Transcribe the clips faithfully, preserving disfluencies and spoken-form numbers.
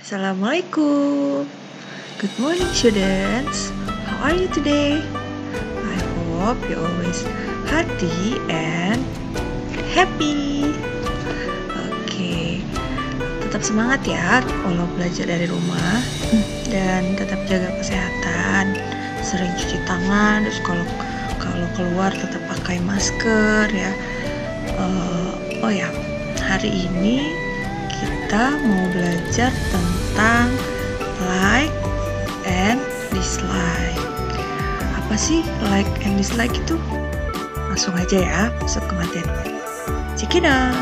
Assalamualaikum. Good morning, students. How are you today? I hope you always healthy and happy. Oke, tetap semangat ya kalau belajar dari rumah dan tetap jaga kesehatan. Sering cuci tangan, terus kalau kalau keluar tetap pakai masker ya. Uh, oh ya, hari ini kita mau belajar tentang like and dislike. Apa sih like and dislike itu? Langsung aja ya masuk ke materinya. Check it out.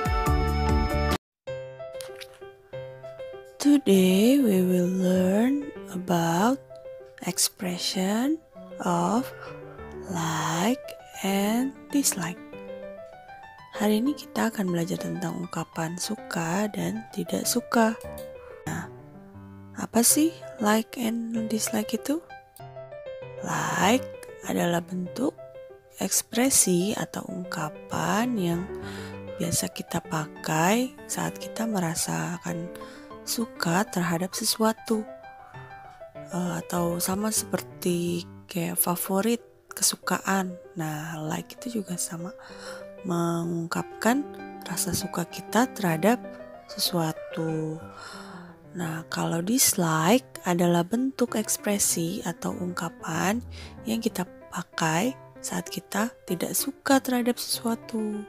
Today we will learn about expression of like and dislike. Hari ini kita akan belajar tentang ungkapan suka dan tidak suka. Nah, apa sih like and dislike itu? Like adalah bentuk ekspresi atau ungkapan yang biasa kita pakai saat kita merasakan suka terhadap sesuatu. Uh, atau sama seperti kayak favorit, kesukaan. Nah, like itu juga sama, mengungkapkan rasa suka kita terhadap sesuatu. Nah, kalau dislike adalah bentuk ekspresi atau ungkapan yang kita pakai saat kita tidak suka terhadap sesuatu.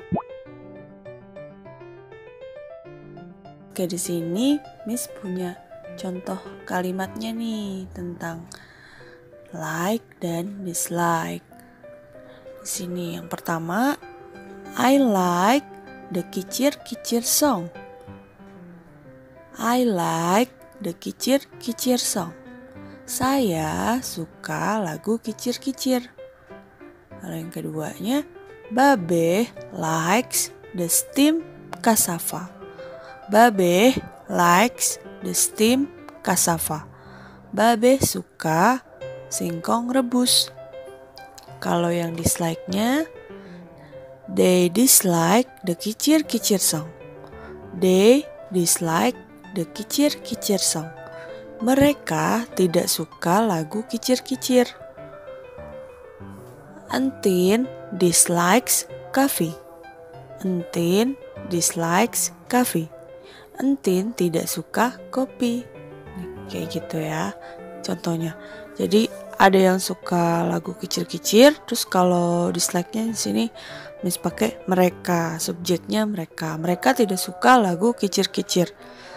Oke, di sini Miss punya contoh kalimatnya nih tentang like dan dislike. Di sini yang pertama, I like the kicir-kicir song. I like the kicir-kicir song. Saya suka lagu kicir-kicir. Lalu yang keduanya, Babe likes the steamed cassava. Babe likes the steamed cassava. Babe suka singkong rebus. Kalau yang dislike-nya, they dislike the kicir-kicir song. They dislike the kicir-kicir song. Mereka tidak suka lagu kicir-kicir. Entin dislikes coffee. Entin dislikes coffee. Entin tidak suka kopi. Kayak gitu ya contohnya. Jadi ada yang suka lagu kicir-kicir, terus kalau dislike-nya di sini Miss pakai mereka, subjeknya mereka. Mereka tidak suka lagu kicir-kicir.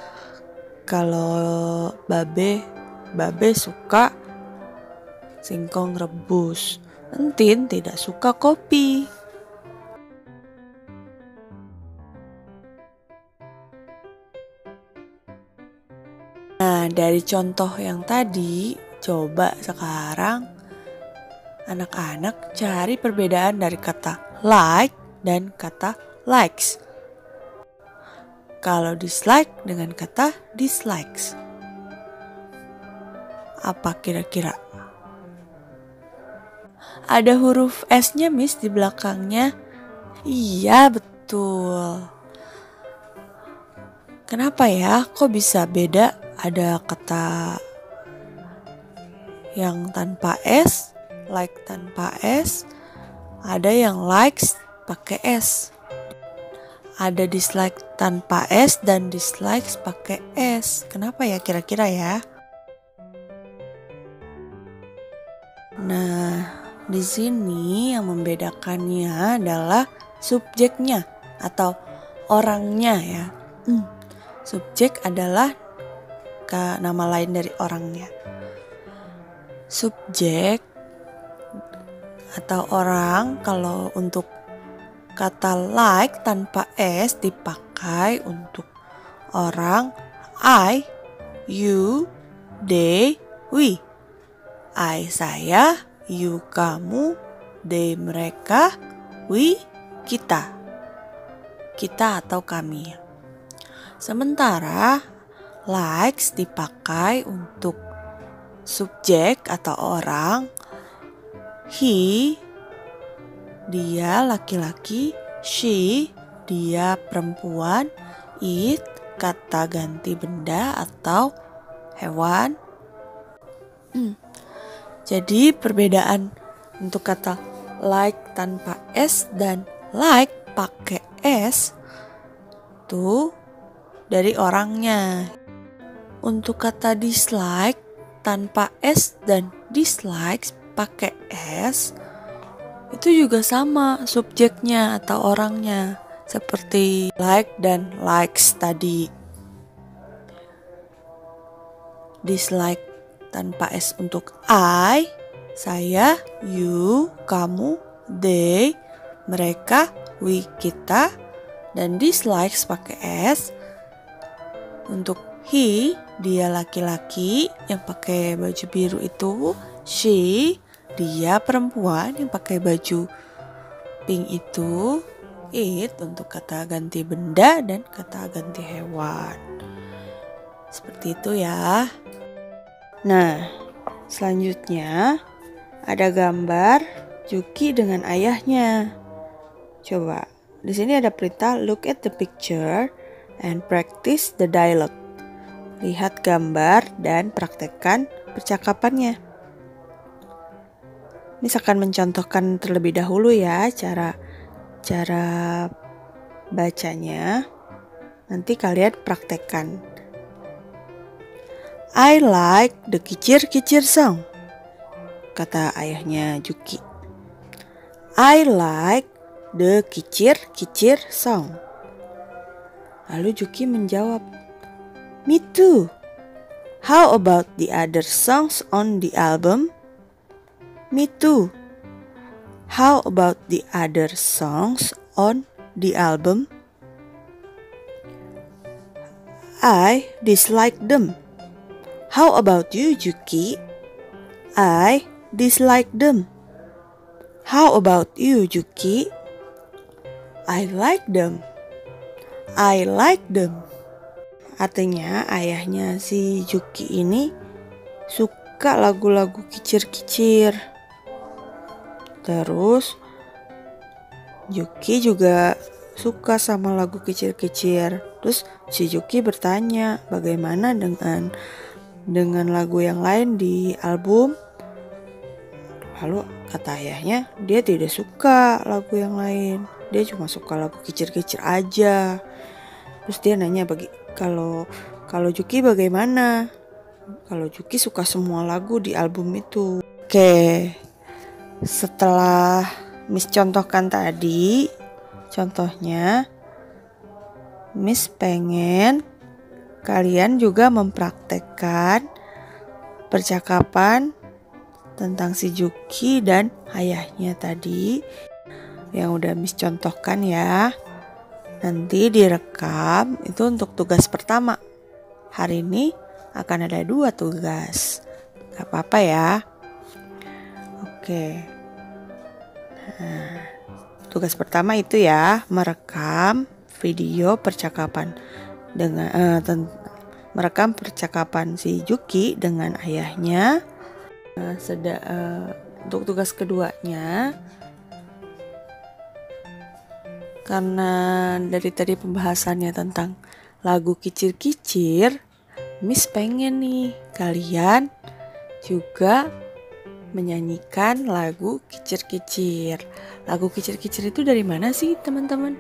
Kalau Babe, Babe suka singkong rebus. Entin tidak suka kopi. Nah, dari contoh yang tadi, coba sekarang anak-anak cari perbedaan dari kata like dan kata likes. Kalau dislike dengan kata dislikes. Apa kira-kira? Ada huruf S-nya Miss di belakangnya. Iya, betul. Kenapa ya? Kok bisa beda? Ada kata yang tanpa S, like tanpa S. Ada yang likes pakai S. Ada dislike tanpa S dan dislikes pakai S. Kenapa ya kira-kira ya? Nah, di sini yang membedakannya adalah subjeknya atau orangnya ya. Hmm. Subjek adalah nama lain dari orangnya. Subjek atau orang kalau untuk kata like tanpa S dipakai untuk orang I, you, they, we. I saya, you kamu, they mereka, we kita. Kita atau kami. Sementara likes dipakai untuk subjek atau orang he, dia laki-laki, she, dia perempuan, it, kata ganti benda atau hewan. Hmm. Jadi perbedaan untuk kata like tanpa S dan like pakai S tuh dari orangnya. Untuk kata dislike tanpa S dan dislike pakai S itu juga sama subjeknya atau orangnya, seperti like dan likes tadi. Dislike tanpa S untuk I, saya, you, kamu, they, mereka, we, kita. Dan dislikes pakai S untuk he, dia laki-laki yang pakai baju biru itu, she, dia perempuan yang pakai baju pink itu, it untuk kata ganti benda dan kata ganti hewan. Seperti itu ya. Nah, selanjutnya ada gambar Juki dengan ayahnya. Coba, di sini ada perintah look at the picture and practice the dialogue. Lihat gambar dan praktekkan percakapannya. Miss akan mencontohkan terlebih dahulu ya cara cara bacanya. Nanti kalian praktekkan. I like the kicir-kicir song, kata ayahnya Juki. I like the kicir-kicir song. Lalu Juki menjawab, me too. How about the other songs on the album? Me too. How about the other songs on the album? I dislike them. How about you, Juki? I dislike them. How about you, Juki? I like them. I like them. Artinya ayahnya si Juki ini suka lagu-lagu kicir-kicir. Terus Juki juga suka sama lagu kicir-kicir. Terus si Juki bertanya bagaimana dengan dengan lagu yang lain di album. Lalu kata ayahnya dia tidak suka lagu yang lain, dia cuma suka lagu kicir-kicir aja. Terus dia nanya bagi kalau kalau Juki bagaimana? Kalau Juki suka semua lagu di album itu. Oke, setelah Miss contohkan tadi contohnya, Miss pengen kalian juga mempraktekkan percakapan tentang si Juki dan ayahnya tadi yang udah Miss contohkan ya. Nanti direkam itu untuk tugas pertama. Hari ini akan ada dua tugas. Gak apa-apa ya. Oke. Nah, tugas pertama itu ya, merekam video percakapan dengan uh, ten- merekam percakapan si Juki dengan ayahnya. Uh, seda- uh, untuk tugas keduanya, karena dari tadi pembahasannya tentang lagu kicir-kicir, Miss pengen nih kalian juga menyanyikan lagu kicir-kicir. Lagu kicir-kicir itu dari mana sih teman-teman?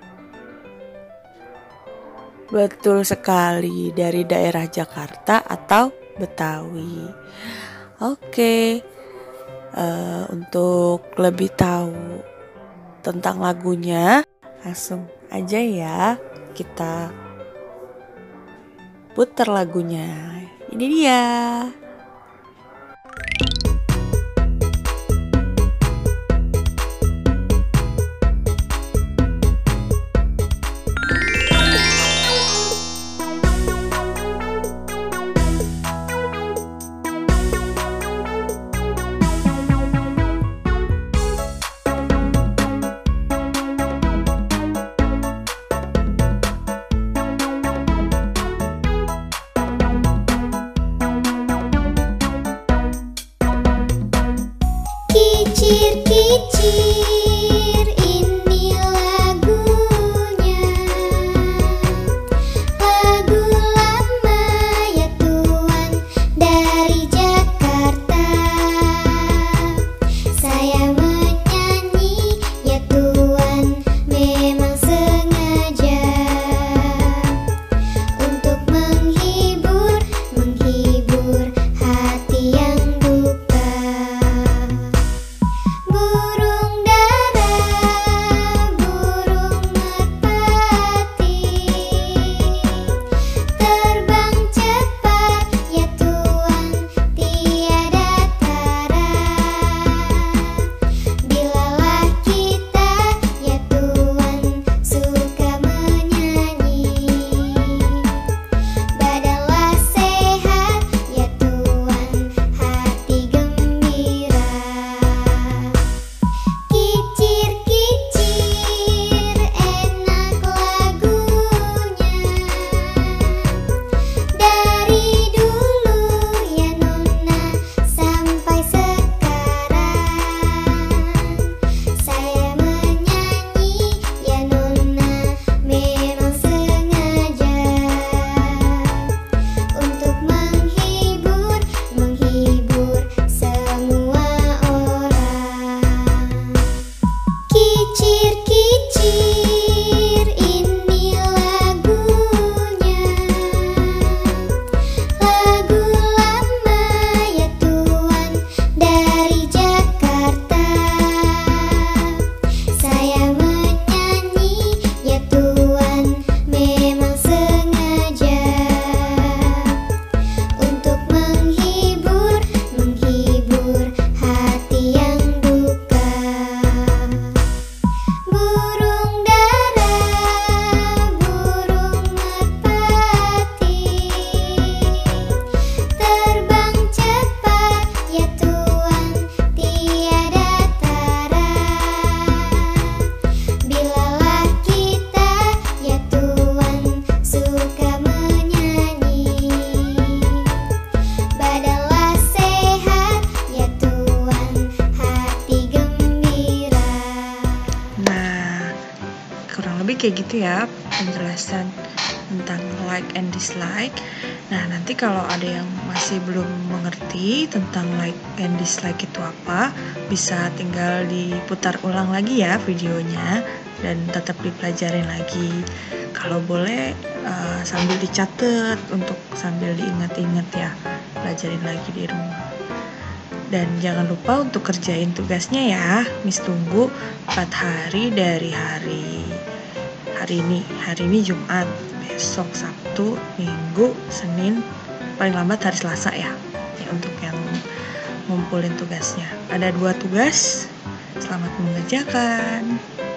Betul sekali, dari daerah Jakarta atau Betawi. Oke, uh, untuk lebih tahu tentang lagunya, langsung aja ya kita putar lagunya. Ini dia. kayak gitu ya penjelasan tentang like and dislike. Nah, nanti kalau ada yang masih belum mengerti tentang like and dislike itu apa, bisa tinggal diputar ulang lagi ya videonya dan tetap dipelajarin lagi. Kalau boleh uh, sambil dicatat untuk sambil diingat-ingat ya, pelajarin lagi di rumah. Dan jangan lupa untuk kerjain tugasnya ya. Miss tunggu empat hari dari hari hari ini. Hari ini Jumat, besok Sabtu, Minggu, Senin, paling lambat hari Selasa ya. Ya untuk yang ngumpulin tugasnya. Ada dua tugas. Selamat mengerjakan.